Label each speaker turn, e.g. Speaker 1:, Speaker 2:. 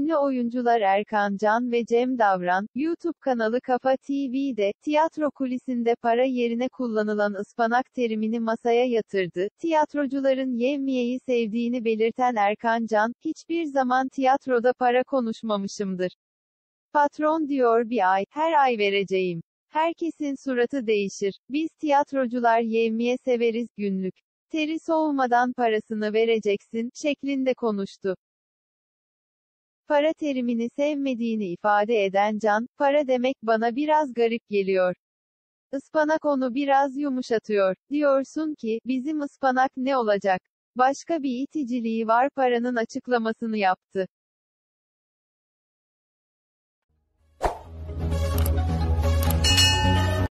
Speaker 1: Ünlü oyuncular Erkan Can ve Cem Davran, YouTube kanalı Kafa TV'de, tiyatro kulisinde para yerine kullanılan ıspanak terimini masaya yatırdı. Tiyatrocuların yevmiyeyi sevdiğini belirten Erkan Can, hiçbir zaman tiyatroda para konuşmamışımdır. Patron diyor bir ay, her ay vereceğim. Herkesin suratı değişir. Biz tiyatrocular yevmiye severiz, günlük. Teri soğumadan parasını vereceksin, şeklinde konuştu. Para terimini sevmediğini ifade eden Can, para demek bana biraz garip geliyor. Ispanak onu biraz yumuşatıyor. Diyorsun ki, bizim ıspanak ne olacak? Başka bir iticiliği var paranın açıklamasını yaptı.